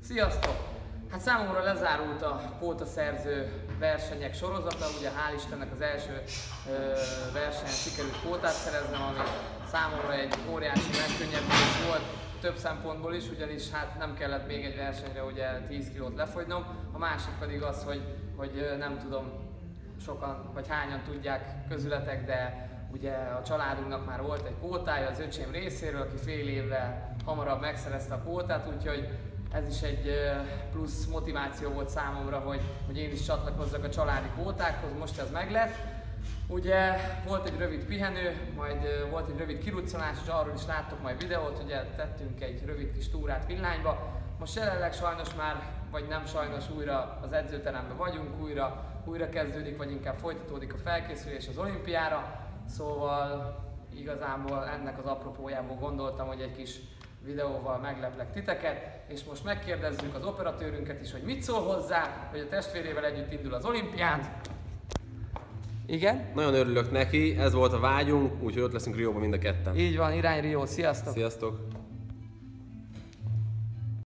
Sziasztok! Hát számomra lezárult a kvótaszerző versenyek sorozata, ugye hál' Istennek az első versenyen sikerült kvótát szereznem, ami számomra egy óriási megkönnyebbülés volt több szempontból is, ugyanis hát nem kellett még egy versenyre ugye 10 kilót lefogynom. A másik pedig az, hogy nem tudom sokan vagy hányan tudják közületek, de ugye a családunknak már volt egy kvótája az öcsém részéről, aki fél évvel hamarabb megszerezte a kvótát, úgyhogy ez is egy plusz motiváció volt számomra, hogy én is csatlakozzak a családi kvótákhoz, most ez meglett. Ugye volt egy rövid pihenő, majd volt egy rövid kiruccanás, és arról is láttok majd videót, ugye tettünk egy rövid kis túrát Villányba. Most jelenleg sajnos már, vagy nem sajnos, újra az edzőteremben vagyunk, újra kezdődik, vagy inkább folytatódik a felkészülés az olimpiára. Szóval igazából ennek az apropójából gondoltam, hogy egy kis videóval megleplek titeket, és most megkérdezzük az operatőrünket is, hogy mit szól hozzá, hogy a testvérével együtt indul az olimpián. Igen? Nagyon örülök neki, ez volt a vágyunk, úgyhogy ott leszünk Rióban mind a ketten. Így van, irány Rio, sziasztok! Sziasztok!